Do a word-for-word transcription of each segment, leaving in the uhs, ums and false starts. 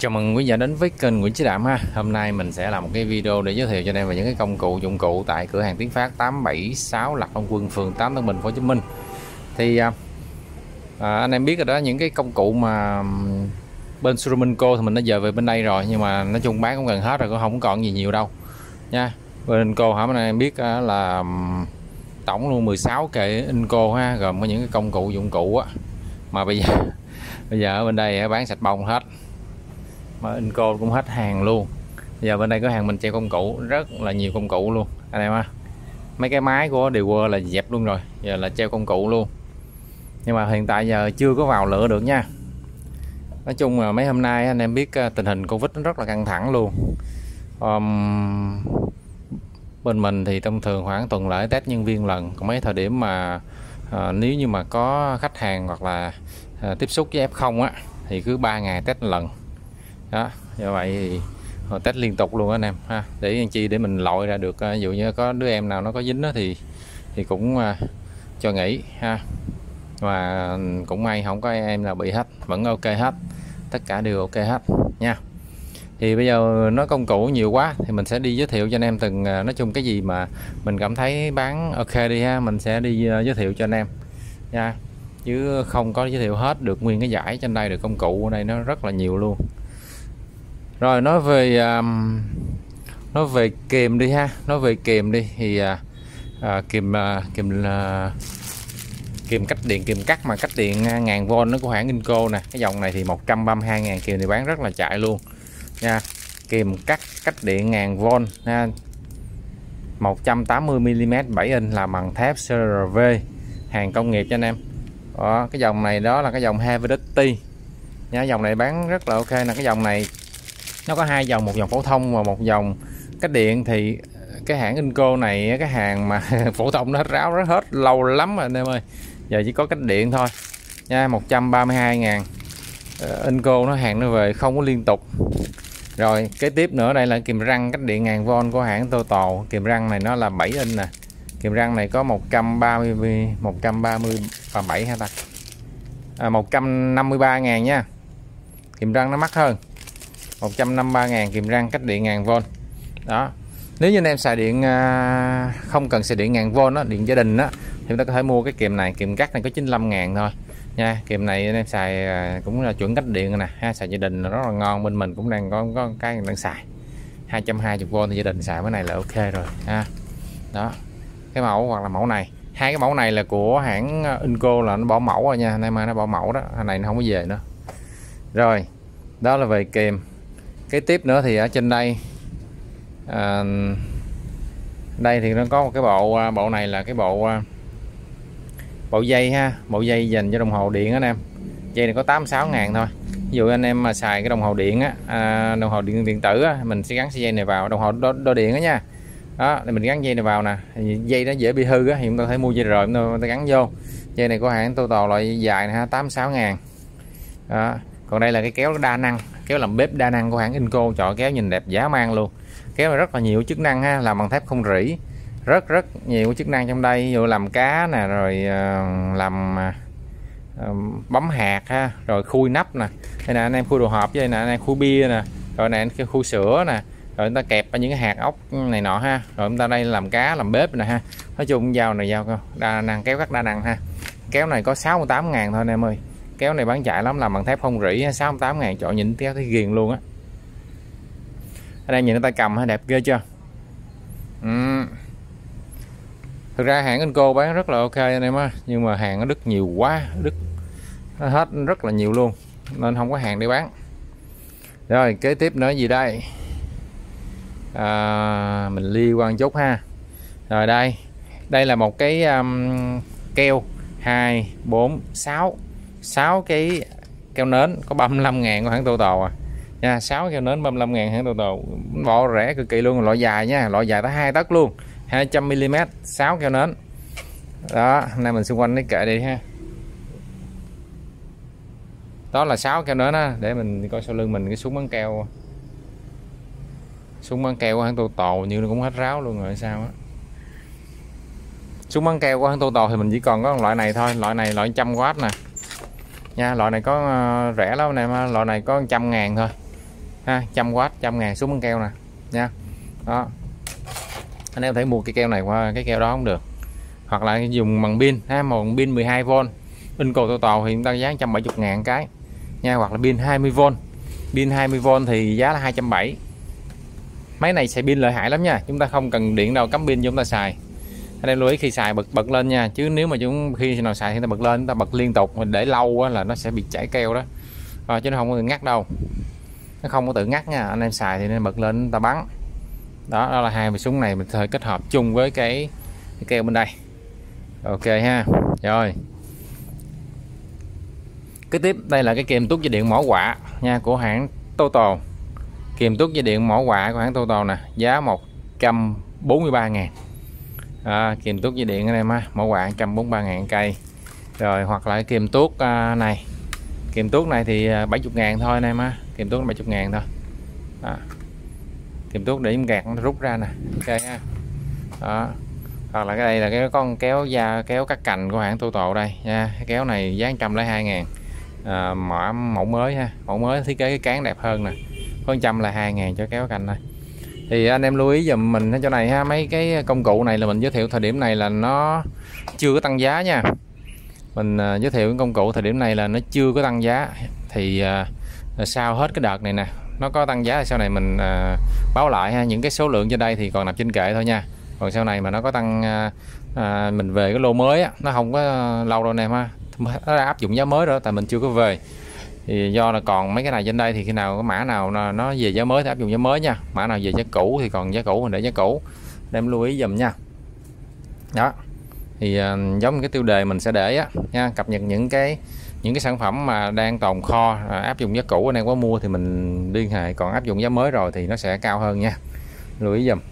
Chào mừng quý vị đến với kênh Nguyễn Chí Đạm ha. Hôm nay mình sẽ làm một cái video để giới thiệu cho anh em về những cái công cụ dụng cụ tại cửa hàng Tiến Phát tám bảy sáu Lạc Long Quân, phường tám Tân Bình, Hồ Chí Minh. Thì à, anh em biết rồi đó, những cái công cụ mà bên Suruminco thì mình đã dời về bên đây rồi, nhưng mà nói chung bán cũng gần hết rồi, cũng không còn gì nhiều đâu nha. Bên Inco hả, anh em biết là tổng luôn mười sáu kệ Inco ha, gồm có những cái công cụ dụng cụ á, mà bây giờ bây giờ ở bên đây bán sạch bông hết, mà Inco cũng hết hàng luôn. Bây giờ bên đây có hàng mình treo công cụ, rất là nhiều công cụ luôn anh em ha. Mấy cái máy của điều quơ là dẹp luôn rồi, giờ là treo công cụ luôn, nhưng mà hiện tại giờ chưa có vào lựa được nha. Nói chung là mấy hôm nay anh em biết tình hình Covid nó rất là căng thẳng luôn. um, Bên mình thì thông thường khoảng tuần lễ test nhân viên lần, còn mấy thời điểm mà à, nếu như mà có khách hàng hoặc là à, tiếp xúc với ép không á thì cứ ba ngày test lần đó. Như vậy thì hồi test liên tục luôn anh em ha, để anh chi để mình lội ra được. Ví dụ như có đứa em nào nó có dính đó thì thì cũng uh, cho nghỉ ha, mà cũng may không có em nào bị hết, vẫn ok hết, tất cả đều ok hết nha. Thì bây giờ nó công cụ nhiều quá thì mình sẽ đi giới thiệu cho anh em từng, uh, nói chung cái gì mà mình cảm thấy bán ok đi ha, mình sẽ đi uh, giới thiệu cho anh em nha, chứ không có giới thiệu hết được nguyên cái giải trên đây. Được công cụ ở đây nó rất là nhiều luôn. Rồi nói về um, nói về kìm đi ha, nói về kìm đi thì uh, uh, kìm uh, kìm uh, kìm cách điện, kìm cắt mà cách điện ngàn vôn nó của hãng Inco nè. Cái dòng này thì một trăm ba mươi hai ngàn kìm thì bán rất là chạy luôn nha. Kìm cắt cách điện ngàn vôn ha, một trăm tám mươi mi li mét bảy inch, làm bằng thép xê rờ vê, hàng công nghiệp cho anh em. Đó, cái dòng này đó là cái dòng Heavy Duty nha. Dòng này bán rất là ok nè. Cái dòng này nó có hai dòng, một dòng phổ thông và một dòng cách điện. Thì cái hãng Inco này, cái hàng mà phổ thông nó hết ráo rất hết lâu lắm rồi anh em ơi, giờ chỉ có cách điện thôi nha. Một trăm ba mươi hai ngàn uh, Inco nó hàng nó về không có liên tục. Rồi kế tiếp nữa đây là kìm răng cách điện ngàn vôn của hãng Total. Kìm răng này nó là bảy inch nè. Kìm răng này có một trăm ba mươi, một trăm ba mươi và bảy hả ta, à, một trăm năm mươi ba ngàn nha. Kìm răng nó mắc hơn, một trăm năm mươi ba ngàn kìm răng cách điện ngàn vôn đó. Nếu như anh em xài điện không cần xài điện ngàn vôn đó, điện gia đình đó, thì chúng ta có thể mua cái kìm này. Kìm cắt này có chín mươi lăm ngàn thôi nha. Kìm này anh em xài cũng là chuẩn cách điện nè ha, xài gia đình rất là ngon. Bên mình cũng đang có, có cái đang xài hai trăm hai mươi vôn thì gia đình xài cái này là ok rồi ha. Đó, cái mẫu hoặc là mẫu này, hai cái mẫu này là của hãng Inco là nó bỏ mẫu rồi nha anh em, nó bỏ mẫu đó, cái này nó không có về nữa. Rồi đó là về kìm. Cái tiếp nữa thì ở trên đây à, đây thì nó có một cái bộ bộ này là cái bộ bộ dây ha, bộ dây dành cho đồng hồ điện anh em. Dây này có tám mươi sáu ngàn thôi. Ví dụ anh em mà xài cái đồng hồ điện á, à, đồng hồ điện điện tử á, mình sẽ gắn sợi dây này vào, đồng hồ đo, đo điện á nha. Đó, thì mình gắn dây này vào nè. Dây nó dễ bị hư á thì chúng ta thể mua dây rời chúng ta gắn vô. Dây này của hãng Total loại dài này ha, tám mươi sáu ngàn. Đó. Còn đây là cái kéo đa năng, kéo làm bếp đa năng của hãng Inco. Chọn kéo nhìn đẹp dã man luôn. Kéo này rất là nhiều chức năng ha, làm bằng thép không rỉ, rất rất nhiều chức năng trong đây. Ví dụ làm cá nè, rồi uh, làm uh, bấm hạt ha, rồi khui nắp nè. Đây nè anh em khui đồ hộp, với nè anh em khui bia nè, rồi nè anh khui sữa nè, rồi chúng ta kẹp ở những cái hạt ốc này nọ ha. Rồi chúng ta đây làm cá, làm bếp nè ha. Nói chung dao này dao đa năng, kéo cắt đa năng ha. Kéo này có sáu mươi tám ngàn thôi anh em ơi. Kéo này bán chạy lắm, làm bằng thép không rỉ, sáu mươi tám ngàn. Chọn nhìn kéo thấy ghiền luôn á. Ở đây nhìn tay cầm đẹp ghê chưa. Ừ. Thực ra hãng Inco bán rất là ok anh em á, nhưng mà hàng nó đứt nhiều quá, đứt nó hết rất là nhiều luôn, nên không có hàng để bán. Rồi kế tiếp nữa gì đây, à, mình liên quan chút ha. Rồi đây, đây là một cái um, keo hai, bốn, sáu, sáu cái keo nến có ba mươi lăm ngàn của hãng Total à nha. Sáu keo nến ba mươi lăm ngàn hãng Total, bộ rẻ cực kỳ luôn. Loại dài nha, loại dài tới hai tấc luôn, hai trăm mi li mét, sáu keo nến đó. Hôm nay mình xung quanh cái kệ đi ha. Đó là sáu keo nến á. Để mình coi sau lưng mình cái súng bắn keo, súng bắn keo của hãng Total như nó cũng hết ráo luôn rồi sao á. Súng bắn keo của hãng Total thì mình chỉ còn có loại này thôi. Loại này loại trăm W nè nha. Loại này có uh, rẻ lắm anh em, loại này có trăm ngàn thôi ha, trăm W, trăm ngàn xuống băng keo nè nha. Đó, anh em có thể mua cái keo này qua cái keo đó cũng được, hoặc là dùng bằng pin ha, bằng pin mười hai vôn Inco Total thì chúng ta giá một trăm bảy mươi ngàn cái nha, hoặc là pin hai mươi vôn. Pin hai mươi vôn thì giá là hai trăm bảy mươi. Máy này xài pin lợi hại lắm nha, chúng ta không cần điện đâu, cắm pin chúng ta xài. Anh em lưu ý khi xài bật bật lên nha, chứ nếu mà chúng khi nào xài thì ta bật lên, chúng ta bật liên tục mình để lâu quá là nó sẽ bị chảy keo đó, à, chứ nó không có tự ngắt đâu, nó không có tự ngắt nha. Anh em xài thì nên bật lên ta bắn. Đó, đó là hai cái súng này mình thời kết hợp chung với cái, cái keo bên đây. Ok ha. Rồi kế tiếp đây là cái kìm tuốt dây điện mỏ quạ nha, của hãng Total. Kìm tuốt dây điện mỏ quạ của hãng Total nè, giá một trăm bốn mươi ba ngàn. À, kìm tuốt dây điện anh em ha, mỏ quạ một trăm bốn mươi ba ngàn cây. Rồi hoặc là cái kìm tuốt à, này, kìm tuốt này thì bảy mươi ngàn thôi anh em ha, kìm tuốt bảy mươi ngàn thôi. À, kìm tuốt để gạt nó rút ra nè. Ok ha. Đó, hoặc là cái đây là cái con kéo da kéo cắt cành của hãng Total đây nha, cái kéo này giá một trăm lẻ hai ngàn. À, mã mẫu mới ha, mẫu mới thiết kế cái cán đẹp hơn nè, có một trăm lẻ hai ngàn cho kéo cành này. Thì anh em lưu ý dùm mình ở chỗ này ha, mấy cái công cụ này là mình giới thiệu thời điểm này là nó chưa có tăng giá nha. Mình uh, giới thiệu cái công cụ thời điểm này là nó chưa có tăng giá, thì uh, sau hết cái đợt này nè nó có tăng giá thì sau này mình uh, báo lại ha. Những cái số lượng trên đây thì còn nằm trên kệ thôi nha, còn sau này mà nó có tăng uh, uh, mình về cái lô mới á, nó không có lâu đâu anh em ha, nó đã áp dụng giá mới rồi, tại mình chưa có về. Thì do là còn mấy cái này trên đây thì khi nào có mã nào nó về giá mới thì áp dụng giá mới nha, mã nào về giá cũ thì còn giá cũ mình để giá cũ, đem lưu ý dùm nha. Đó thì uh, giống cái tiêu đề mình sẽ để á nha, cập nhật những cái những cái sản phẩm mà đang tồn kho uh, áp dụng giá cũ anh em có mua thì mình liên hệ, còn áp dụng giá mới rồi thì nó sẽ cao hơn nha, lưu ý dùm.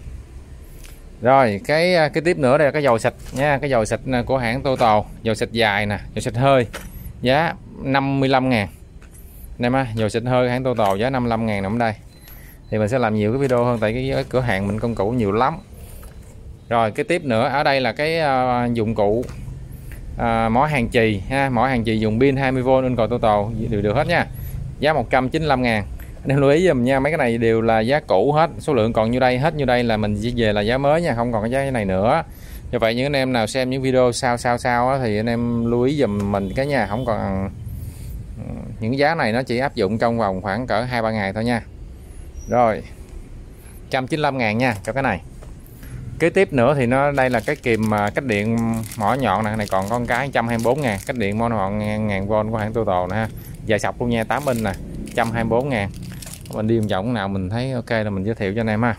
Rồi cái cái tiếp nữa đây là cái dầu xịt nha, cái dầu xịt của hãng Total, dầu xịt dài nè, dầu xịt hơi giá năm mươi lăm ngàn. Em á, dầu xịt hơi hãng Total giá năm mươi lăm ngàn nằm đây. Thì mình sẽ làm nhiều cái video hơn tại cái, cái cửa hàng mình công cụ nhiều lắm. Rồi cái tiếp nữa ở đây là cái uh, dụng cụ uh, mỏ hàng chì ha, mỏ hàng chì dùng pin hai mươi vôn Inco Total đều được hết nha, giá một trăm chín mươi lăm ngàn. Nên lưu ý dùm nha, mấy cái này đều là giá cũ hết, số lượng còn như đây, hết như đây là mình chỉ về là giá mới nha, không còn cái giá này nữa. Như vậy những anh em nào xem những video sau sau sau á, thì anh em lưu ý dùm mình cái nha, không còn những giá này nó chỉ áp dụng trong vòng khoảng cỡ hai ba ngày thôi nha. Rồi một trăm chín mươi lăm ngàn nha cho cái này. Kế tiếp nữa thì nó đây là cái kìm cách điện mỏ nhọn này, này còn con cái một trăm hai mươi bốn ngàn, cách điện mỏ nhọn ngàn vôn của hãng Total nè ha, dài sọc luôn nha, tám inch nè, một trăm hai mươi bốn ngàn. Mình đi vòng nào mình thấy ok là mình giới thiệu cho anh em ha.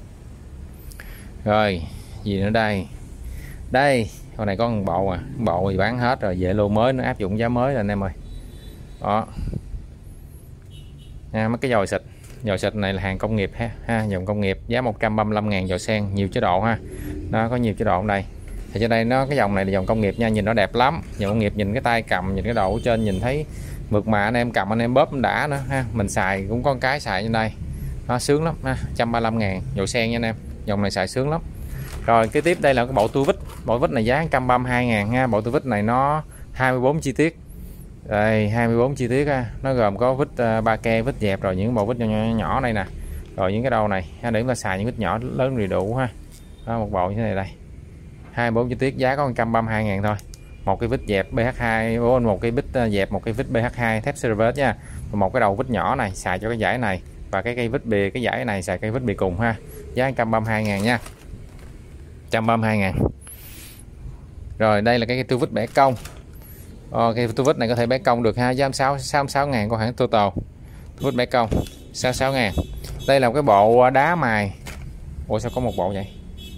Rồi gì nữa đây, đây con này có một bộ à, bộ thì bán hết rồi, về lô mới nó áp dụng giá mới rồi anh em ơi. Đó nha, mấy cái dầu xịt, dầu xịt này là hàng công nghiệp ha, ha dòng công nghiệp, giá một trăm ba mươi lăm ngàn, dầu sen nhiều chế độ ha, nó có nhiều chế độ ở đây. Thì trên đây nó cái dòng này là dòng công nghiệp nha, nhìn nó đẹp lắm, dòng công nghiệp nhìn cái tay cầm, nhìn cái đầu ở trên nhìn thấy mượt mà, anh em cầm anh em bóp đã nữa ha, mình xài cũng có cái xài trên đây nó sướng lắm ha, một trăm ba mươi lăm ngàn, dầu sen nha anh em, dòng này xài sướng lắm. Rồi cái tiếp đây là cái bộ tua vít, bộ vít này giá một trăm ba mươi hai ngàn ha, bộ tua vít này nó hai mươi bốn chi tiết. Đây hai mươi bốn chi tiết ha, nó gồm có vít uh, ba ke, vít dẹp, rồi những bộ vít nhỏ, nhỏ nhỏ này nè, rồi những cái đầu này ha, để chúng ta xài những vít nhỏ lớn đầy đủ ha. Đó, một bộ như thế này đây, hai mươi bốn chi tiết, giá có một trăm ba mươi hai ngàn thôi. Một cái vít dẹp bê hát hai, một cái vít dẹp, một cái vít bê hát hai thép Cervus nha, và một cái đầu vít nhỏ này xài cho cái giải này, và cái cây vít bì cái giải này xài cây vít bì cùng ha, giá một trăm ba mươi hai ngàn nha, một trăm ba mươi hai ngàn. Rồi đây là cái tua vít bẻ cong. Ờ, cái tua vít này có thể bẻ cong được ha, giá sáu mươi sáu ngàn của hãng Total, tua vít bẻ cong sáu mươi sáu ngàn. Đây là một cái bộ đá mài. Ủa sao có một bộ vậy?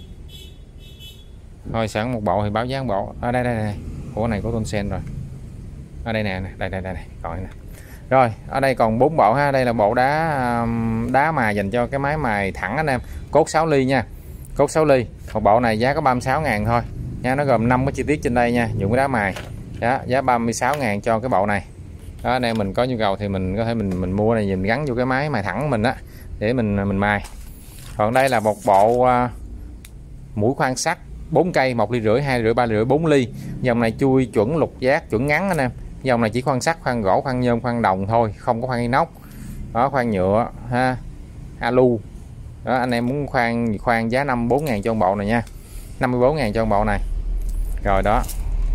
Thôi sẵn một bộ thì báo giá một bộ. Ở đây đây này, của này có Tonsen rồi. Ở đây nè, đây đây đây này, còn nè. Rồi, ở đây còn bốn bộ ha, đây là bộ đá đá mài dành cho cái máy mài thẳng anh em, cốt sáu ly nha. Cốt sáu ly. Một bộ này giá có ba mươi sáu ngàn thôi. Nha, nó gồm năm cái chi tiết trên đây nha, dùng cái đá mài. Đó, giá ba mươi sáu ngàn cho cái bộ này. Đó, anh em mình có nhu cầu thì mình có thể mình mình mua này, mình gắn vô cái máy mài thẳng mình á để mình mình mài. Còn đây là một bộ uh, mũi khoan sắt bốn cây, một ly rưỡi, hai rưỡi, ba rưỡi, bốn ly. Dòng này chui chuẩn lục giác, chuẩn ngắn anh em. Dòng này chỉ khoan sắt, khoan gỗ, khoan nhôm, khoan đồng thôi, không có khoan inox. đó, khoan nhựa ha, alu đó. Anh em muốn khoan khoan giá năm mươi bốn ngàn cho con bộ này nha, năm mươi bốn ngàn cho con bộ này. Rồi đó,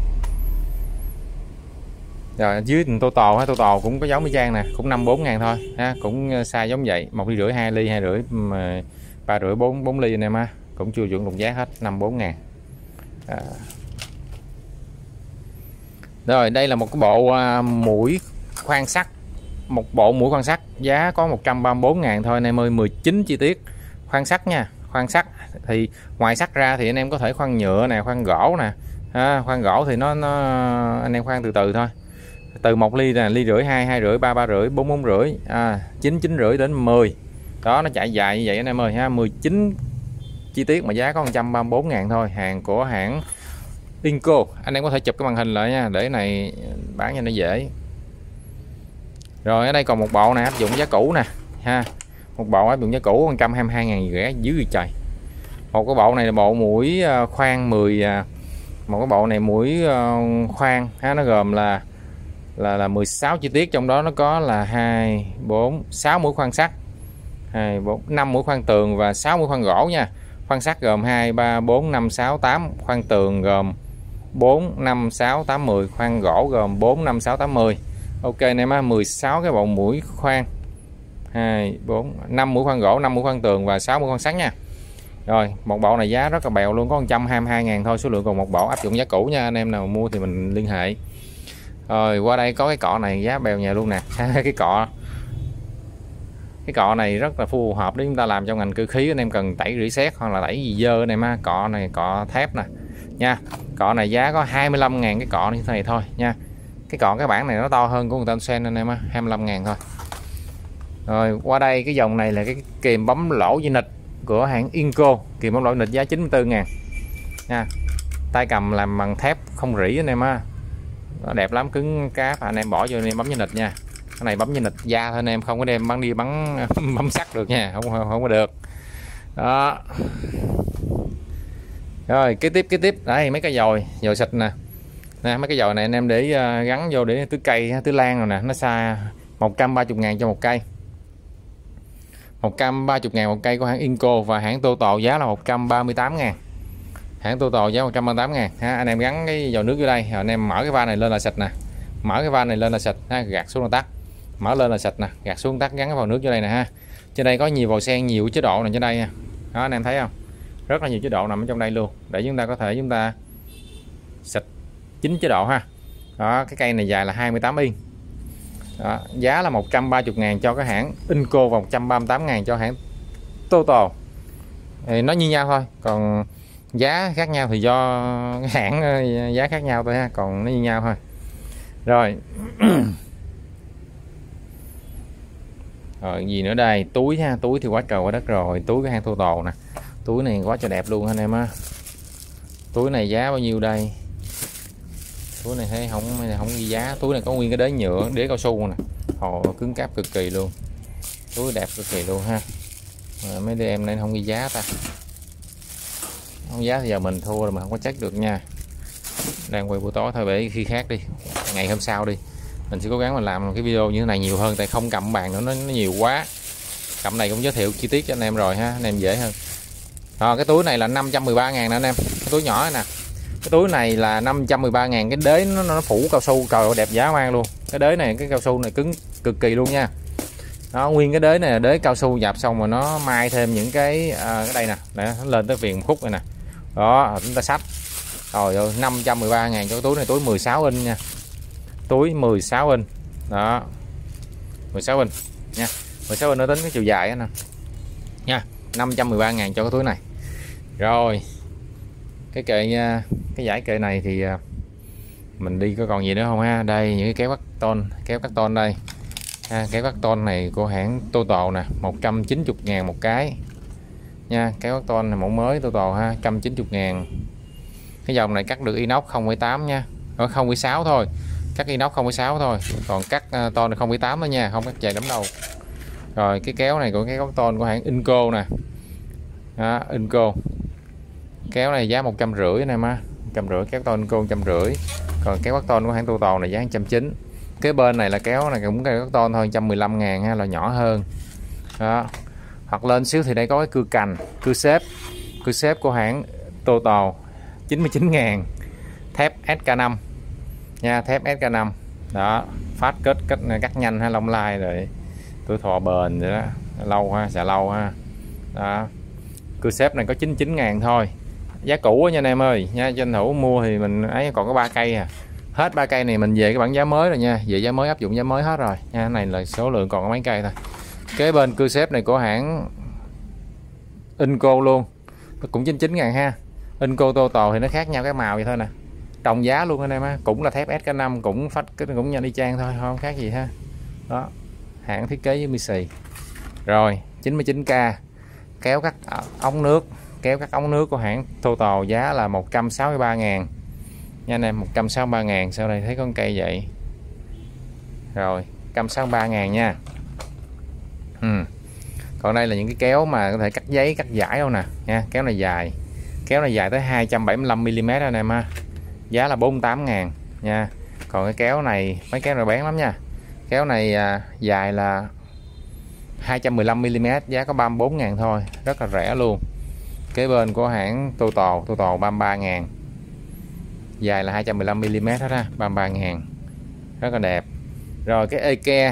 rồi dưới tô tò ha, tô tò cũng có giống y chang nè, cũng năm mươi bốn ngàn thôi ha, cũng size giống vậy, một ly rưỡi, hai ly, hai rưỡi, ba rưỡi, bốn bốn ly anh em ha, cũng chưa chuẩn đồng giá hết, năm mươi bốn ngàn. À. Rồi đây là một cái bộ uh, mũi khoan sắt, một bộ mũi khoan sắt giá có một trăm ba mươi bốn ngàn thôi anh em ơi, mười chín chi tiết khoan sắt nha. Khoan sắt thì ngoài sắt ra thì anh em có thể khoan nhựa nè, khoan gỗ nè, à, khoan gỗ thì nó, nó anh em khoan từ từ thôi, từ một ly nè, ly rưỡi, hai, hai rưỡi, ba, ba rưỡi, bốn, bốn rưỡi, à, chín, chín rưỡi đến mười đó, nó chạy dài như vậy anh em ơi ha, mười chín chi tiết mà giá có một trăm ba mươi bốn ngàn thôi, hàng của hãng Inco. Anh em có thể chụp cái màn hình lại nha, để này bán cho nó dễ. Rồi ở đây còn một bộ này áp dụng giá cũ nè ha, một bộ áp dụng giá cũ một trăm hai mươi hai ngàn rẻ dưới trời. Một cái bộ này là bộ mũi khoan mười, một cái bộ này mũi khoan ha, nó gồm là là là mười sáu chi tiết, trong đó nó có là hai, bốn, sáu mũi khoan sắt, hai, bốn, năm mũi khoan tường và sáu mũi khoan gỗ nha. Khoan sắt gồm hai, ba, bốn, năm, sáu, tám, khoan tường gồm bốn, năm, sáu, tám, mười, khoan gỗ gồm bốn, năm, sáu, tám, mười. Ok anh em á, mười sáu cái bộ mũi khoan, hai, bốn, năm mũi khoan gỗ, năm mũi khoan tường và sáu mũi khoan sắt nha. Rồi một bộ này giá rất là bèo luôn, có một trăm hai mươi hai ngàn thôi, số lượng còn một bộ, áp dụng giá cũ nha, anh em nào mua thì mình liên hệ. Rồi qua đây có cái cọ này giá bèo nhà luôn nè. cái cọ cái cọ này rất là phù hợp để chúng ta làm trong ngành cơ khí, anh em cần tẩy rỉ sét hoặc là tẩy gì dơ anh em á. Cọ này cọ thép nè nha, cọ này giá có hai mươi lăm ngàn cái cọ như thế này thôi nha. Cái cọ cái bản này nó to hơn của người ta sen anh em á, hai mươi lăm ngàn thôi. Rồi qua đây cái dòng này là cái kìm bấm lỗ dây nịch của hãng Inco, kìm bấm lỗ nịch giá chín mươi tư ngàn nha. Tay cầm làm bằng thép không rỉ anh em á, nó đẹp lắm, cứng cáp, anh em bỏ vô anh em bấm dây nịch nha. Cái này bấm dây nịch da thôi anh em, không có đem bắn đi bắn bấm sắt được nha, không không, không có được đó. Rồi kế tiếp kế tiếp đây mấy cái dồi dồi xịt nè, nè mấy cái dồi này anh em để uh, gắn vô để tưới cây tưới lan rồi nè, nó xa một trăm ba mươi ngàn cho một cây, một trăm ba mươi ngàn một cây của hãng Inco, và hãng Total giá là một trăm ba mươi tám ngàn, hãng Total giá một trăm ba mươi tám ngàn ha. Anh em gắn cái dầu nước vô đây, anh em mở cái van này lên là xịt nè, mở cái van này lên là xịt ha, gạt xuống là tắt, mở lên là xịt nè, gạt xuống tắt, gắn cái vào nước vô đây nè ha. Trên đây có nhiều vòi sen, nhiều chế độ này trên đây nha, đó anh em thấy không, rất là nhiều chế độ nằm ở trong đây luôn, để chúng ta có thể chúng ta xịt chín chế độ ha. Đó, cái cây này dài là hai mươi tám inch. Đó, giá là một trăm ba mươi ngàn cho cái hãng Inco và một trăm ba mươi tám ngàn cho hãng Total. Thì nó như nhau thôi, còn giá khác nhau thì do hãng giá khác nhau thôi ha, còn nó như nhau thôi. Rồi rồi gì nữa đây, túi ha, túi thì quá trời quá đất rồi, túi cái hãng Total nè, túi này quá trời đẹp luôn anh em á. Túi này giá bao nhiêu đây, túi này thấy không không ghi giá, túi này có nguyên cái đế nhựa, đế cao su nè, hồ cứng cáp cực kỳ luôn, túi đẹp cực kỳ luôn ha. Mà mấy đứa em này không ghi giá ta, không giá thì giờ mình thua rồi mà không có check được nha. Đang quay buổi tối thôi, để khi khác đi, ngày hôm sau đi mình sẽ cố gắng mình làm cái video như thế này nhiều hơn, tại không cầm bàn nữa nó, nó nhiều quá. Cầm này cũng giới thiệu chi tiết cho anh em rồi ha, anh em dễ hơn. Rồi, cái túi này là năm trăm mười ba ngàn nè anh em, cái túi nhỏ này nè, cái túi này là năm trăm mười ba ngàn, cái đế nó, nó phủ cao su, trời ơi đẹp giá mang luôn. Cái đế này, cái cao su này cứng cực kỳ luôn nha. Đó, nguyên cái đế này là đế cao su dập xong rồi nó mai thêm những cái à, cái đây nè, để nó lên tới viền khúc này nè. Đó, chúng ta xách. Rồi ơi, năm trăm mười ba ngàn cho cái túi này, túi mười sáu inch nha. Túi mười sáu inch. Đó. mười sáu inch nha. mười sáu inch nó tính cái chiều dài nè. Nha, năm trăm mười ba ngàn cho cái túi này. Rồi. Cái kệ cái giải kệ này thì mình đi có còn gì nữa không ha? Đây những cái kéo cắt tôn, kéo cắt tôn đây. Ha, kéo cắt tôn này của hãng Total nè, một trăm chín mươi ngàn một cái. Nha, kéo cắt tôn này mẫu mới Total ha, một trăm chín mươi ngàn. Cái dòng này cắt được inox không phẩy tám nha. Ở không phẩy sáu thôi. Cắt inox không phẩy sáu thôi, còn cắt uh, tôn là không phẩy tám thôi nha, không cắt dài lắm đâu. Rồi cái kéo này của cái cắt tôn của hãng Inco nè. Đó, Inco. Kéo này giá một trăm rưỡi anh em á, một trăm rưỡi, kéo tôn Inco một trăm rưỡi. Còn kéo cắt tôn của hãng Total này giá một trăm chín mươi. Cái bên này là kéo này cũng cây cotton thôi, một trăm mười lăm ngàn ha, là nhỏ hơn đó. Hoặc lên xíu thì đây có cái cưa cành, cưa xếp, cưa xếp của hãng Total chín mươi chín ngàn, thép ét ca năm nha, thép ét ca năm đó, phát kết cắt cắt nhanh ha, long lai rồi tuổi thọ bền vậy đó, lâu ha, xài lâu ha đó. Cưa xếp này có chín mươi chín ngàn thôi, giá cũ nha anh em ơi nha, tranh thủ mua thì mình ấy, còn có ba cây à, hết ba cây này mình về cái bản giá mới rồi nha, về giá mới, áp dụng giá mới hết rồi nha. Cái này là số lượng còn có mấy cây thôi. Kế bên cưa xếp này của hãng Inco luôn, cũng chín mươi chín ngàn ha. Inco Total thì nó khác nhau cái màu vậy thôi nè, đồng giá luôn anh em á, cũng là thép ét ca năm, cũng phách cũng nhanh y chang thôi, không khác gì ha đó. Hãng thiết kế với Mitsubishi. Rồi chín mươi chín k, kéo cắt ống nước, kéo cắt ống nước của hãng Total giá là một trăm sáu mươi ba ngàn nha anh em, một trăm sáu mươi ba ngàn. Sau đây thấy con cây vậy rồi, một trăm sáu mươi ba ngàn nha. Ừ. Còn đây là những cái kéo mà có thể cắt giấy, cắt giải đâu nè nha. Kéo này dài, kéo này dài tới hai trăm bảy mươi lăm mi li mét anh em ha, giá là bốn mươi tám ngàn nha. Còn cái kéo này, mấy kéo này bán lắm nha, kéo này à, dài là hai trăm mười lăm mi li mét, giá có ba mươi bốn ngàn thôi, rất là rẻ luôn. Kế bên của hãng Total, Total ba mươi ba ngàn, dài là hai trăm mười lăm mi li mét hết ha, ba mươi ba ngàn, rất là đẹp. Rồi cái Eke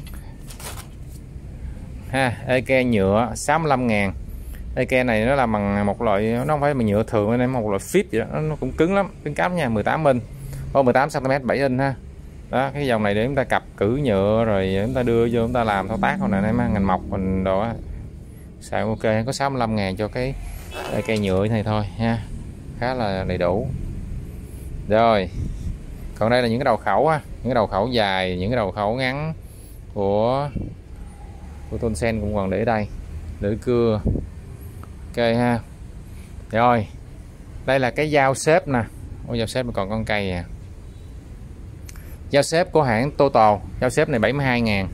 ha, Eke nhựa sáu mươi lăm ngàn. Eke này nó làm bằng một loại, nó không phải bằng nhựa thường, nên một loại phíp vậy đó, nó cũng cứng lắm, cứng cáp nha, mười tám inch, có mười tám xăng ti mét, bảy inch ha. Đó, cái dòng này để chúng ta cặp cử nhựa rồi chúng ta đưa vô chúng ta làm thao tác không nè em, ngành mộc mình đồ á, xài ok. Có sáu mươi lăm ngàn cho cái cây nhựa này thôi ha, khá là đầy đủ. Rồi còn đây là những cái đầu khẩu á, những cái đầu khẩu dài, những cái đầu khẩu ngắn của của Tonsen cũng còn để đây, lưỡi cưa ok ha. Rồi đây là cái dao xếp nè, ôi dao xếp mà còn con cây à. Dao xếp của hãng Total, dao xếp này bảy mươi hai ngàn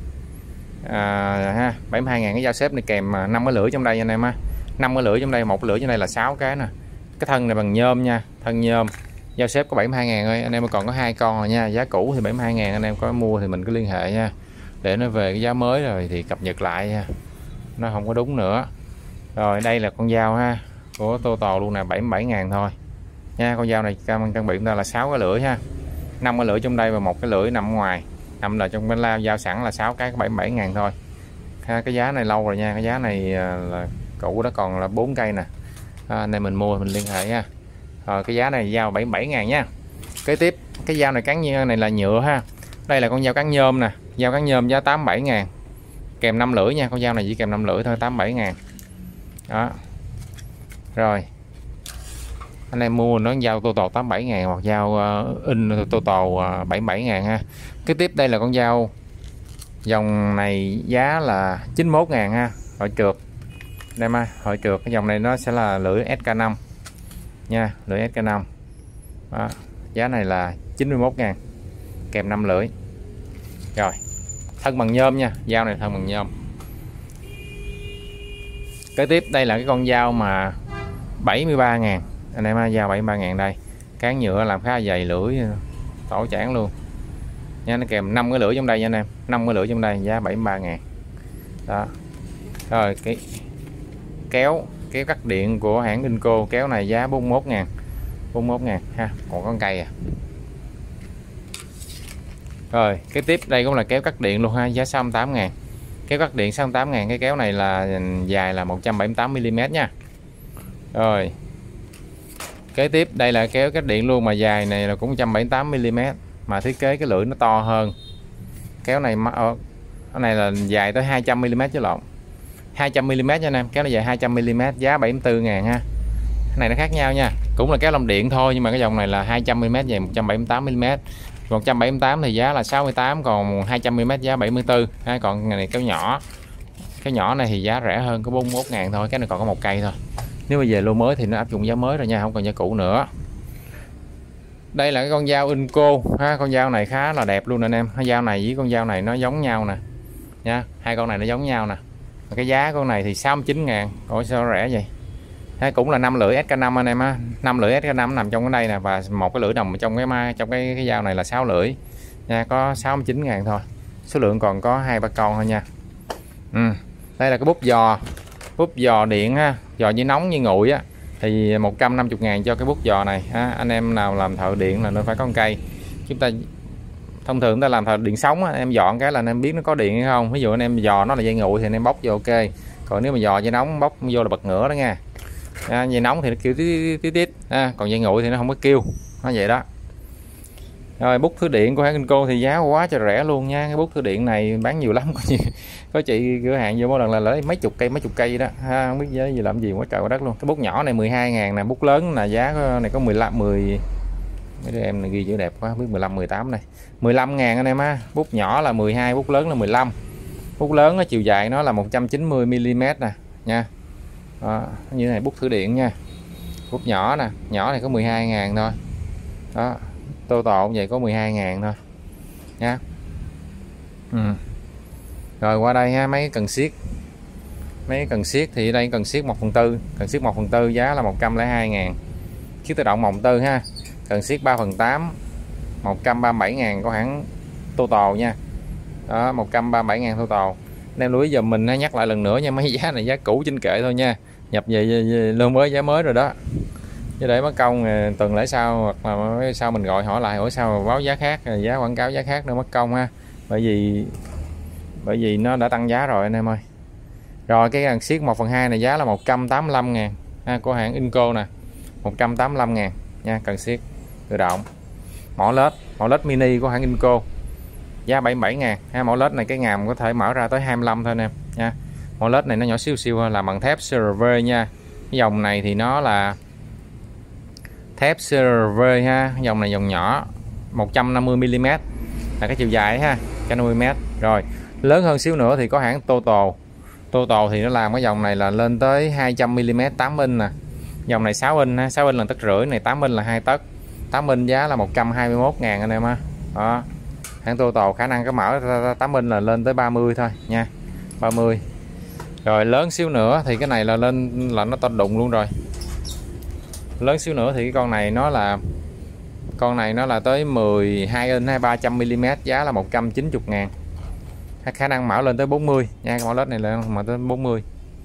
à, ha, bảy mươi hai ngàn. Cái dao xếp này kèm năm cái lưỡi trong đây anh em á, năm cái lưỡi trong đây, một cái lưỡi trong đây là sáu cái nè. Cái thân này bằng nhôm nha, thân nhôm. Dao xếp có bảy mươi hai ngàn thôi anh em, còn có hai con rồi nha. Giá cũ thì bảy mươi hai ngàn, anh em có mua thì mình cứ liên hệ nha, để nó về cái giá mới rồi thì cập nhật lại nha, nó không có đúng nữa. Rồi đây là con dao ha, của Total luôn nè, bảy mươi bảy ngàn thôi nha. Con dao này trang bị chúng ta là sáu cái lưỡi ha, năm cái lưỡi trong đây và một cái lưỡi nằm ngoài, nằm là trong bên lao dao sẵn là sáu cái, có bảy mươi bảy ngàn thôi ha. Cái giá này lâu rồi nha, cái giá này là cũ đó, còn là bốn cây nè à, nên mình mua mình liên hệ nha. Rồi cái giá này dao bảy mươi bảy ngàn nha. Kế tiếp cái dao này cán như này là nhựa ha, đây là con dao cán nhôm nè, dao cán nhôm giá tám mươi bảy ngàn, kèm năm lưỡi nha. Con dao này chỉ kèm năm lưỡi thôi, tám mươi bảy ngàn đó. Rồi anh em mua nó dao Total tám mươi bảy ngàn, hoặc dao uh, in Total uh, bảy mươi bảy ngàn ha. Cái tiếp đây là con dao dòng này giá là chín mươi mốt ngàn ha, hội trượt đây mà, hội trượt. Cái dòng này nó sẽ là lưỡi ét ca năm nha, lưỡi ét ca năm đó. Giá này là chín mươi mốt ngàn, kèm năm lưỡi. Rồi thân bằng nhôm nha, dao này thân bằng nhôm. Kế tiếp đây là cái con dao mà bảy mươi ba ngàn anh em ha, dao bảy mươi ba ngàn đây, cán nhựa làm khá dày, lưỡi tổ chản luôn nha. Nó kèm năm cái lưỡi trong đây nha anh em, năm cái lưỡi trong đây, giá bảy mươi ba ngàn đó. Rồi cái kéo, kéo cắt điện của hãng Inco, kéo này giá bốn mươi mốt ngàn, bốn mươi mốt ngàn ha, còn con cây à. Rồi cái tiếp đây cũng là kéo cắt điện luôn ha, giá sáu mươi tám ngàn, kéo cắt điện sáu mươi tám ngàn. Cái kéo này là dài là một trăm bảy mươi tám mi li mét nha. Rồi kế tiếp đây là kéo cắt điện luôn, mà dài này là cũng một trăm bảy mươi tám mi li mét, mà thiết kế cái lưỡi nó to hơn. Kéo này cái này là dài tới hai trăm mi li mét chứ lộn, hai trăm mi li mét nha anh em. Kéo nó dài hai trăm mi li mét, giá bảy mươi tư ngàn ha. Cái này nó khác nhau nha, cũng là kéo lồng điện thôi, nhưng mà cái dòng này là hai trăm mi li mét, dài một trăm bảy mươi tám mi li mét. một trăm bảy mươi tám thì giá là sáu mươi tám, còn hai trăm mi li mét giá bảy mươi tư ha. Còn này kéo nhỏ, cái nhỏ này thì giá rẻ hơn, có bốn mươi mốt ngàn thôi. Cái này còn có một cây thôi, nếu mà về lô mới thì nó áp dụng giá mới rồi nha, không còn giá cũ nữa. Đây là cái con dao Inco ha, con dao này khá là đẹp luôn anh em. Cái dao này với con dao này nó giống nhau nè nha, hai con này nó giống nhau nè. Cái giá con này thì sáu mươi chín ngàn, ủa sao rẻ vậy ha. Cũng là năm lưỡi ét ca năm anh em á, năm lưỡi ét ca năm nằm trong cái đây nè, và một cái lưỡi nằm trong cái trong cái, cái dao này là sáu lưỡi. nha, có sáu mươi chín ngàn thôi, số lượng còn có hai ba con thôi nha. Ừ. Đây là cái bút giò, bút giò điện ha, giò như nóng như nguội á, thì một trăm năm mươi ngàn cho cái bút giò này ha. Anh em nào làm thợ điện là nó phải có con cây. Chúng ta thông thường chúng ta làm thợ điện sống á, em dọn cái là anh em biết nó có điện hay không. Ví dụ anh em giò nó là dây nguội thì anh em bóc vô ok, còn nếu mà giò dây nóng bóc vô là bật ngửa đó nha. À, dây nóng thì nó kêu tít tít tít, à, còn dây nguội thì nó không có kêu, nó vậy đó. Rồi bút thư điện của hãng Inco thì giá quá trời rẻ luôn nha. Cái bút thư điện này bán nhiều lắm, có chị, có chị cửa hàng vô mỗi lần là lấy mấy chục cây mấy chục cây đó ha, không biết giá gì làm gì quá trời quá đất luôn. Cái bút nhỏ này mười hai ngàn nè, bút lớn là giá này có mười lăm mười, mấy đứa em này ghi chữ đẹp quá, không biết mười lăm mười tám này, mười lăm ngàn anh em á. Bút nhỏ là mười hai, bút lớn là mười lăm. Bút lớn nó chiều dài nó là một trăm chín mươi mi li mét nè nha. Đó, như này bút thử điện nha. Bút nhỏ nè, nhỏ này có mười hai ngàn thôi. Đó, tô tộ vậy có mười hai ngàn thôi nha. Ừ. Rồi qua đây ha, mấy cần siết. Mấy cần siết thì đây cần siết một phần tư, cần siết một phần tư giá là một trăm lẻ hai ngàn. Chiếc tự động một phần tư ha. Cần siết ba phần tám một trăm ba mươi bảy ngàn của hãng Total nha. Đó, một trăm ba mươi bảy ngàn Total. Nên lưu ý giờ mình nhắc lại lần nữa nha, mấy giá này giá cũ trên kệ thôi nha. Nhập về, về, về lương mới giá mới rồi đó. Chứ để mất công tuần lễ sau hoặc là sau mình gọi hỏi lại hỏi sao mà báo giá khác, giá quảng cáo giá khác nữa mất công ha. Bởi vì bởi vì nó đã tăng giá rồi anh em ơi. Rồi cái cần siết một phần hai này giá là một trăm tám mươi lăm ngàn ha, của hãng Inco nè. một trăm tám mươi lăm ngàn nha, cần siết tự động. Mỏ led, mỏ led mini của hãng Inco giá bảy mươi bảy ngàn ha. Mỏ led này cái ngàm có thể mở ra tới hai mươi lăm thôi anh em nha. Mỏ led này nó nhỏ xíu xíu, làm bằng thép xê rờ vê nha. Cái dòng này thì nó là thép xê rờ vê ha, dòng này dòng nhỏ một trăm năm mươi mi li mét là cái chiều dài ha, một trăm năm mươi mét. Rồi lớn hơn xíu nữa thì có hãng Total. Total thì nó làm cái dòng này là lên tới hai trăm mi li mét tám inch nè. Dòng này sáu inch ha, sáu inch là tấc rưỡi, này tám inch là hai tấc. tám inch giá là một trăm hai mươi mốt ngàn anh em ha. Đó. Hãng Total khả năng cái mở tám inch là lên tới ba mươi thôi nha. ba mươi. Rồi lớn xíu nữa thì cái này là lên là nó to đụng luôn rồi. Lớn xíu nữa thì cái con này nó là con này nó là tới mười hai inch hay ba trăm mi li mét, giá là một trăm chín mươi ngàn. Khả năng mở lên tới bốn mươi nha, cái mỏ led này là mở tới bốn mươi.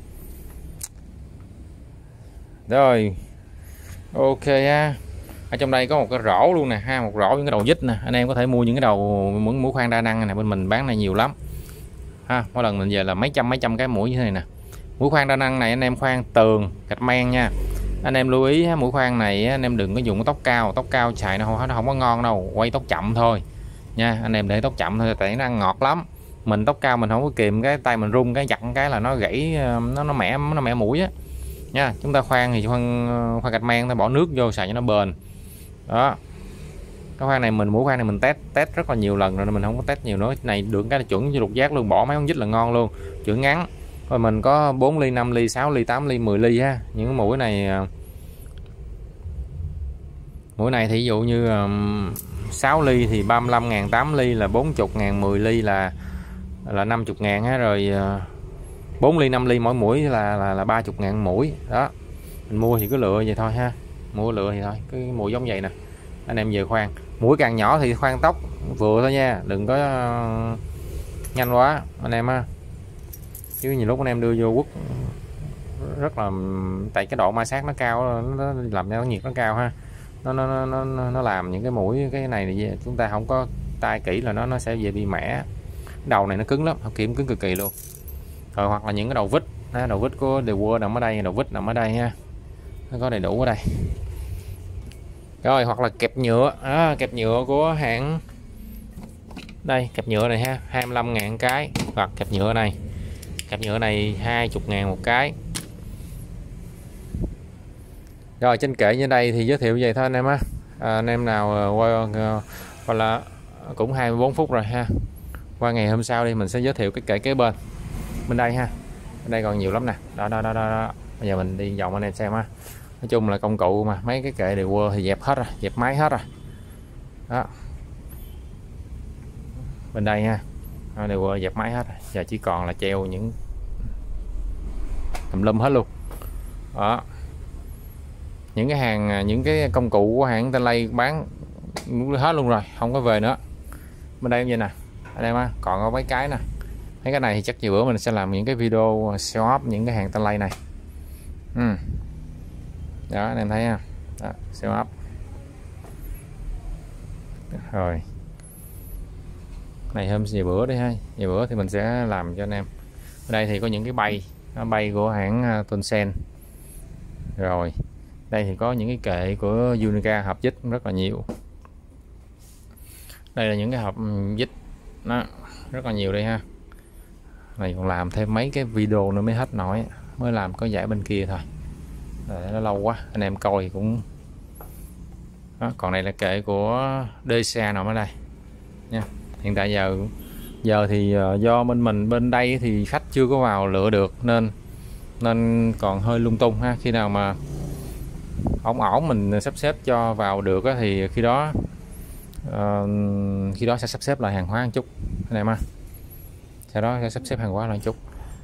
Rồi ok ha. Ở trong đây có một cái rổ luôn nè ha, một rổ những cái đầu vít nè. Anh em có thể mua những cái đầu mũi mũi khoan đa năng này, bên mình bán này nhiều lắm ha. Mỗi lần mình về là mấy trăm mấy trăm cái mũi như thế này nè. Mũi khoan đa năng này anh em khoan tường gạch men nha. Anh em lưu ý mũi khoan này anh em đừng có dùng tốc cao, tốc cao xài nó không, nó không có ngon đâu, quay tốc chậm thôi nha. Anh em để tốc chậm thôi tại nó ăn ngọt lắm. Mình tốc cao mình không có kìm cái tay mình rung cái giật cái là nó gãy, nó nó mẻ nó mẻ mũi á nha. Chúng ta khoan thì khoan khoan gạch men, ta bỏ nước vô xài cho nó bền. Đó. Cái khoan này mình mũi khoan này mình test test rất là nhiều lần rồi nên mình không có test nhiều nữa. Này được cái là chuẩn như lục giác luôn, bỏ mấy con vít là ngon luôn, chuẩn ngắn. Rồi mình có bốn ly, năm ly, sáu ly, tám ly, mười ly ha. Những cái mũi này mũi này thì ví dụ như sáu ly thì ba mươi lăm ngàn, tám ly là bốn mươi ngàn, mười ly là là năm mươi ngàn ha. Rồi bốn ly, năm ly mỗi mũi là là, là ba mươi ngàn mũi. Đó. Mình mua thì cứ lựa vậy thôi ha. Mua lựa thì thôi, cái mũi giống vậy nè. Anh em về khoan. Mũi càng nhỏ thì khoan tốc vừa thôi nha, đừng có uh, nhanh quá anh em ha. Chứ nhiều lúc anh em đưa vô quất rất là, tại cái độ ma sát nó cao, nó làm cho nhiệt nó cao ha. Nó nó nó nó nó làm những cái mũi cái này thì chúng ta không có tay kỹ là nó nó sẽ về bị mẻ. Đầu này nó cứng lắm, học kiểm cứng cực kỳ luôn. Rồi hoặc là những cái đầu vít, đầu vít của The World nằm ở đây, đầu vít nằm ở đây ha. Nó có đầy đủ ở đây. Rồi hoặc là kẹp nhựa, à, kẹp nhựa của hãng đây, kẹp nhựa này ha, hai mươi lăm ngàn cái. Hoặc kẹp nhựa này, kẹp nhựa này hai mươi ngàn một cái. Rồi trên kệ như đây thì giới thiệu vậy thôi anh em á. À, anh em nào qua hoặc là cũng hai mươi bốn phút rồi ha. Qua ngày hôm sau đi mình sẽ giới thiệu cái kệ kế bên. Bên đây ha. Bên đây còn nhiều lắm nè. Đó đó đó đó. đó. Bây giờ mình đi vòng anh em xem ha. Nói chung là công cụ mà, mấy cái kệ đều quơ thì dẹp hết rồi, dẹp máy hết rồi. Đó. Bên đây ha. Nó đều quơ dẹp máy hết rồi. Giờ chỉ còn là treo những tùm lum hết luôn. Đó. Những cái hàng những cái công cụ của hãng Stanley bán hết luôn rồi, không có về nữa bên đây như vậy nè, anh em á, còn có mấy cái nè, mấy cái này thì chắc nhiều bữa mình sẽ làm những cái video show off những cái hàng Stanley này. Ừ. Đó anh em thấy ha, đó, show off rồi này hôm về bữa đi ha, về bữa thì mình sẽ làm cho anh em. Ở đây thì có những cái bay, nó bay của hãng Tonsen. Rồi đây thì có những cái kệ của Unica hộp vít rất là nhiều. Đây là những cái hộp vít nó rất là nhiều đây ha. Này còn làm thêm mấy cái video nữa mới hết nổi, mới làm có giải bên kia thôi. Rồi, nó lâu quá anh em coi cũng đó. Còn này là kệ của đê xê nằm ở đây nha. Hiện tại giờ giờ thì do bên mình bên đây thì khách chưa có vào lựa được nên nên còn hơi lung tung ha. Khi nào mà ổn ổn mình sắp xếp cho vào được á, thì khi đó uh, khi đó sẽ sắp xếp lại hàng hóa một chút anh em ha. Sau đó sẽ sắp xếp hàng hóa lại một chút.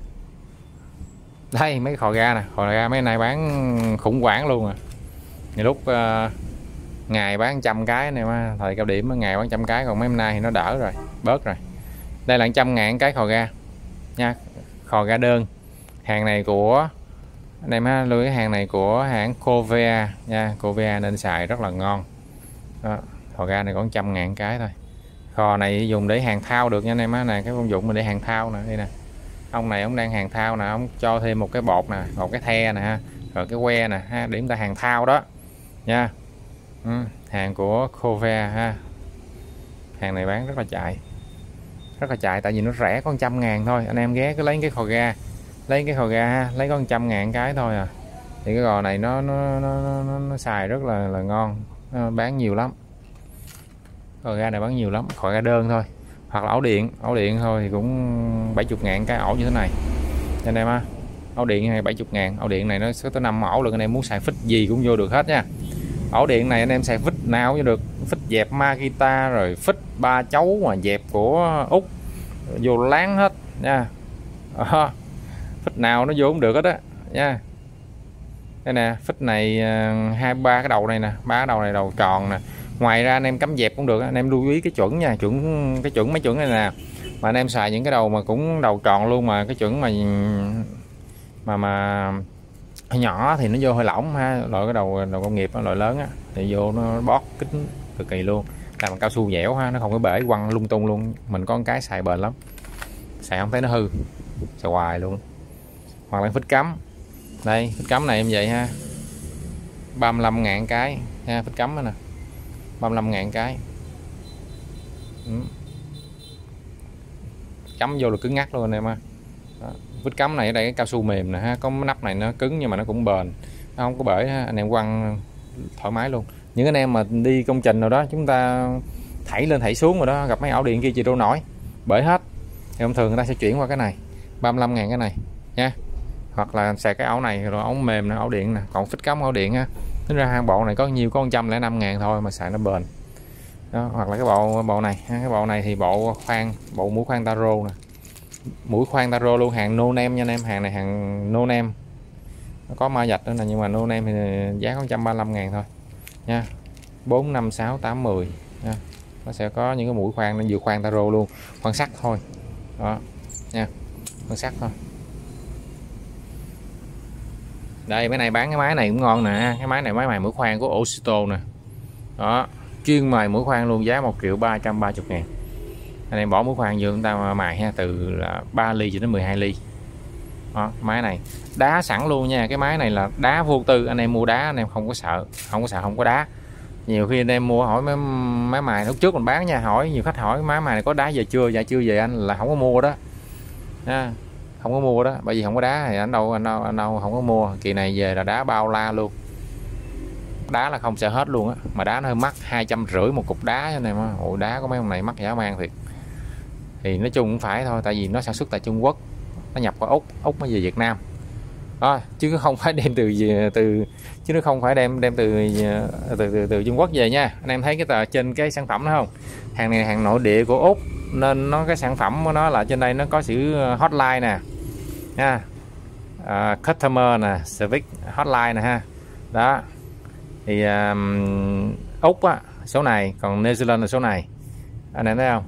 Đây mấy khò ga nè, khò ga mấy này bán khủng hoảng luôn à. Nhiều lúc uh, ngày bán trăm cái này mà thời cao điểm ngày bán trăm cái, còn mấy hôm nay thì nó đỡ rồi, bớt rồi. Đây là trăm ngàn cái khò ga nha, khò ga đơn. Hàng này của anh em ha, lưu cái hàng này của hãng Covea nha, Covea nên xài rất là ngon. Đó, khò ga này có trăm ngàn cái thôi. Khò này dùng để hàng thao được nha anh em á, nè cái công dụng mình để hàng thao nè, đây nè. Ông này ông đang hàng thao nè, ông cho thêm một cái bột nè, một cái the nè ha, rồi cái que nè ha, để chúng ta hàng thao đó nha. Ừ, hàng của Covea ha. Hàng này bán rất là chạy, rất là chạy tại vì nó rẻ, có trăm ngàn thôi. Anh em ghé cứ lấy cái khò ga, lấy cái khò ga ha, lấy có trăm ngàn cái thôi à. Thì cái gò này nó nó nó, nó, nó xài rất là là ngon, nó bán nhiều lắm. Khò ga này bán nhiều lắm, khò ga đơn thôi, hoặc là ổ điện, ổ điện thôi thì cũng bảy mươi ngàn cái ổ như thế này anh em á. Ổ điện này bảy mươi ngàn, ổ điện này nó sẽ tới năm ổ luôn, anh em muốn xài phích gì cũng vô được hết nha. Ổ điện này anh em xài phích nào cũng được, phích dẹp Makita rồi phích ba chấu mà dẹp của Úc vô láng hết nha. Đó. Phích nào nó vô cũng được hết á nha. Đây nè, phích này hai ba cái đầu này nè, ba cái đầu này đầu tròn nè. Ngoài ra anh em cắm dẹp cũng được, anh em lưu ý cái chuẩn nha, chuẩn cái chuẩn mấy chuẩn này nè. Mà anh em xài những cái đầu mà cũng đầu tròn luôn, mà cái chuẩn mà mà mà nhỏ thì nó vô hơi lỏng ha. Loại cái đầu đầu công nghiệp loại lớn á thì vô nó bót kính cực kỳ luôn, làm bằng cao su dẻo ha, nó không có bể quăng lung tung luôn. Mình có một cái xài bền lắm, xài không thấy nó hư, xài hoài luôn. Hoặc là phích cắm, đây phích cắm này em vậy ha, ba mươi lăm ngàn cái ha, phích cắm đó nè, ba mươi lăm ngàn cái. Ừ. Cắm vô là cứng ngắt luôn anh em ha. Phích cắm này ở đây cái cao su mềm nè ha, có nắp này nó cứng nhưng mà nó cũng bền, nó không có bể ha. Anh em quăng thoải mái luôn. Những anh em mà đi công trình nào đó chúng ta thảy lên thảy xuống rồi đó, gặp mấy ổ điện kia chịu đâu nổi, bể hết thì thông thường người ta sẽ chuyển qua cái này, ba mươi lăm ngàn cái này nha. Hoặc là xài cái ổ này rồi ổ mềm nè, ổ điện nè. Còn phích cắm ổ điện ha, tính ra hai bộ này có nhiều, có một trăm lẻ năm ngàn thôi mà xài nó bền đó. Hoặc là cái bộ bộ này, cái bộ này thì bộ khoan, bộ mũi khoan taro nè, mũi khoan taro luôn, hàng no name nha anh em. Hàng này hàng no name, nó có ma vạch nữa nè, nhưng mà no name thì giá có một trăm ba mươi lăm ngàn thôi nha. Bốn, năm, sáu, tám, mười nha. Nó sẽ có những cái mũi khoan, nó vừa khoan taro luôn, khoan sắt thôi đó nha, khoan sắt thôi. Đây mấy này bán cái máy này cũng ngon nè, cái máy này máy mài mũi khoan của Osito nè đó, chuyên mài mũi khoan luôn, giá một triệu ba trăm ba mươi ngàn. Anh em bỏ mũi khoan vô chúng ta mài ha, từ là ba ly cho đến mười hai ly đó. Máy này đá sẵn luôn nha, cái máy này là đá vô tư, anh em mua đá anh em không có sợ, không có sợ không có đá. Nhiều khi anh em mua hỏi máy, máy mài lúc trước mình bán nha, hỏi nhiều khách hỏi máy mài này có đá về chưa, dạ chưa về anh, là không có mua đó nha, không có mua đó, bởi vì không có đá thì anh đâu anh đâu anh đâu không có mua. Kỳ này về là đá bao la luôn, đá là không sợ hết luôn á, mà đá nó hơi mắc, hai trăm rưỡi một cục đá cho em á. Ôi đá của mấy ông này mắc dã man thiệt. Thì nói chung cũng phải thôi, tại vì nó sản xuất tại Trung Quốc, nó nhập qua Úc, Úc mới về Việt Nam đó, chứ không phải đem từ từ chứ nó không phải đem đem từ từ, từ từ Trung Quốc về nha. Anh em thấy cái tờ trên cái sản phẩm đó không, hàng này hàng nội địa của Úc nên nó cái sản phẩm của nó là trên đây nó có chữ hotline nè nha, uh, customer nè, service hotline nè ha đó. Thì um, Úc á số này, còn New Zealand là số này, anh em thấy không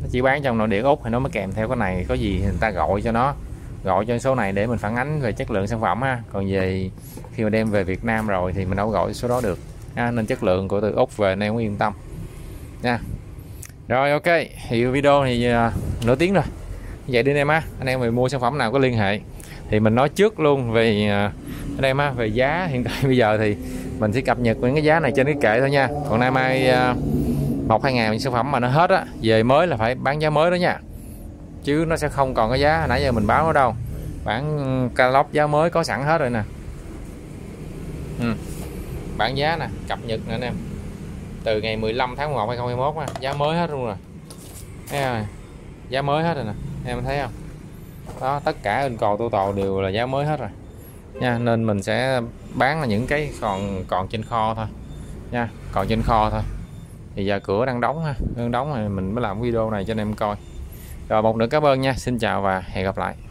nó chỉ bán trong nội địa Úc thì nó mới kèm theo cái này, có gì thì người ta gọi cho nó, gọi cho số này để mình phản ánh về chất lượng sản phẩm ha. Còn về khi mà đem về Việt Nam rồi thì mình đâu gọi số đó được ha. Nên chất lượng của từ Úc về nên cũng yên tâm nha. Rồi ok, thì video thì uh, nửa tiếng rồi vậy đi anh em á. Anh em mình mua sản phẩm nào có liên hệ thì mình nói trước luôn về uh, anh em á, về giá hiện tại bây giờ thì mình sẽ cập nhật những cái giá này trên cái kệ thôi nha. Còn nay mai uh, một hai ngày sản phẩm mà nó hết á, về mới là phải bán giá mới đó nha, chứ nó sẽ không còn cái giá nãy giờ mình báo ở đâu. Bản catalog giá mới có sẵn hết rồi nè. ừ. Bản giá nè, cập nhật nè anh em, từ ngày mười lăm tháng mười một hai nghìn không trăm hai mươi mốt á, giá mới hết luôn rồi. Thấy không? Giá mới hết rồi nè, em thấy không? Đó, tất cả in cò total đều là giá mới hết rồi nha. Nên mình sẽ bán là những cái còn còn trên kho thôi nha, còn trên kho thôi. Thì giờ cửa đang đóng ha, đang đóng rồi mình mới làm video này cho anh em coi. Rồi một nữa cảm ơn nha, xin chào và hẹn gặp lại.